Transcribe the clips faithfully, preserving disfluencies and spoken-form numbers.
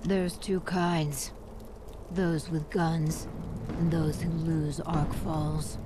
There's two kinds. Those with guns, and those who lose Ark Falls.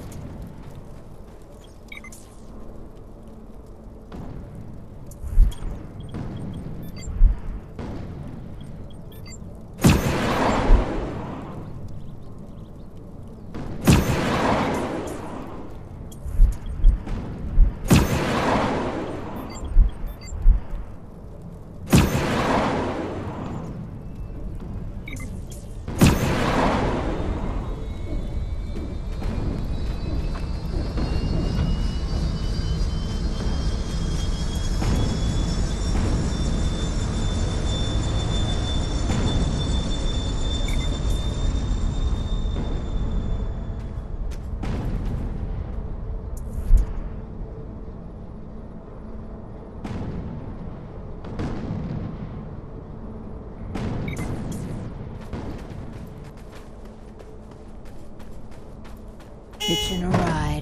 Hitching a ride.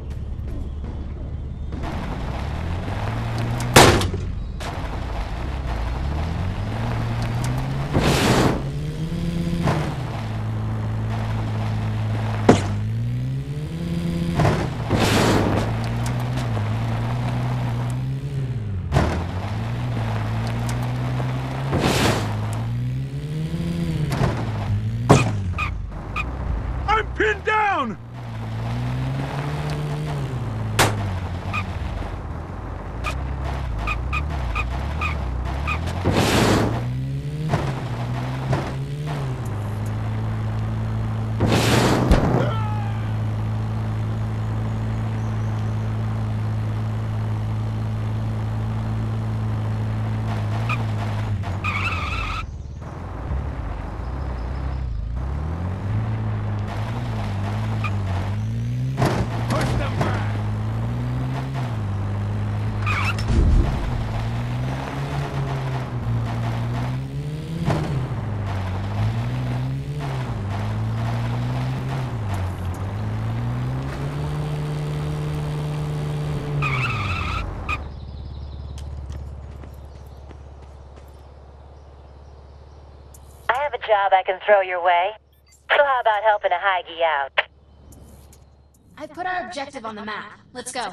I'm pinned down! I have a job I can throw your way. So how about helping a Heige out? I've put our objective on the map. Let's go.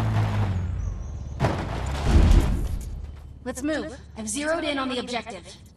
Let's move. I've zeroed in on the objective.